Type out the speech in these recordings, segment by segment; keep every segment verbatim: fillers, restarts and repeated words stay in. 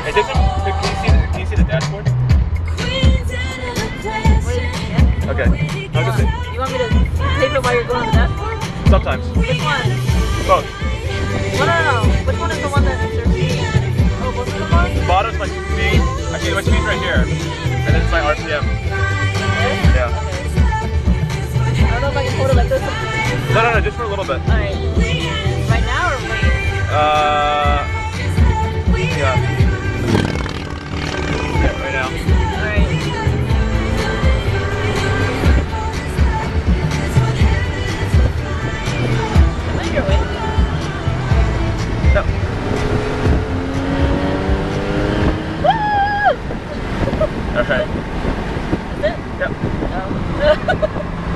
It doesn't. Can you see the, can you see the dashboard? Okay. I'll just say. You want me to tape it while you're going on the dashboard? Sometimes. Which one? Both. No, no, no. Which one is the one that's your speed? Oh, both of them are? The bottom's my speed. Actually, my speed's right here. And then it's my R P M. This? Yeah. Okay. I don't know if I can hold it like this. No, no, no, just for a little bit. Alright. Right now or wait? Uh. Yeah. Yeah, right now. Alright. Am I your way? No. Woo! Okay. Is it? Yep. Oh.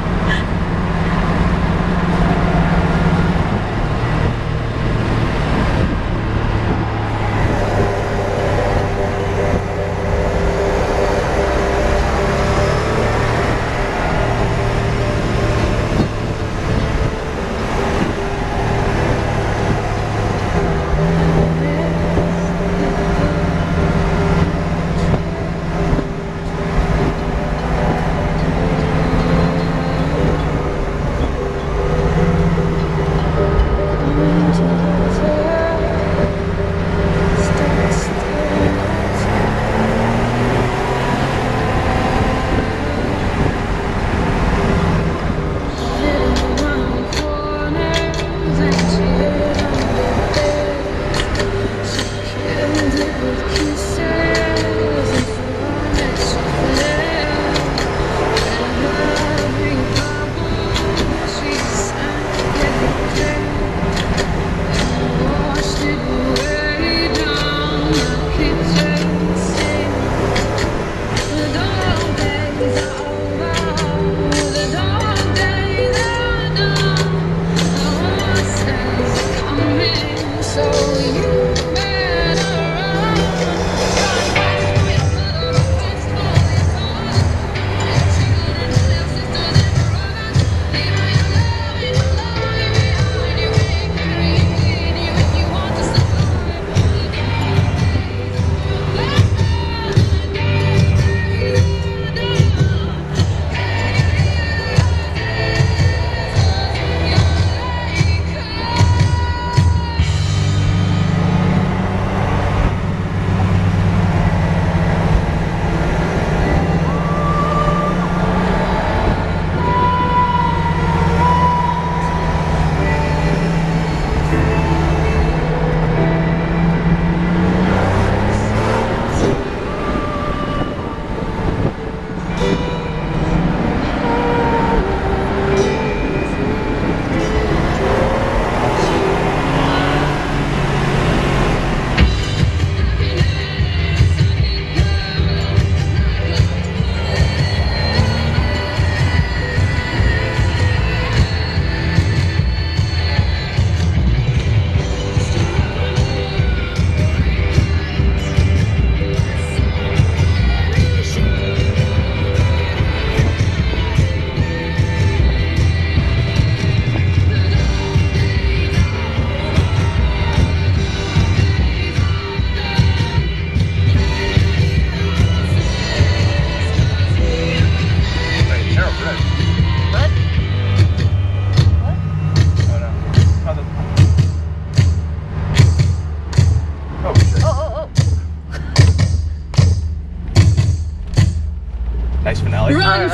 Nice finale. Run!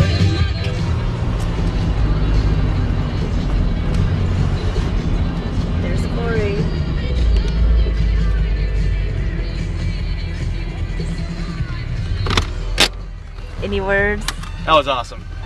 There's Corey. Any words? That was awesome.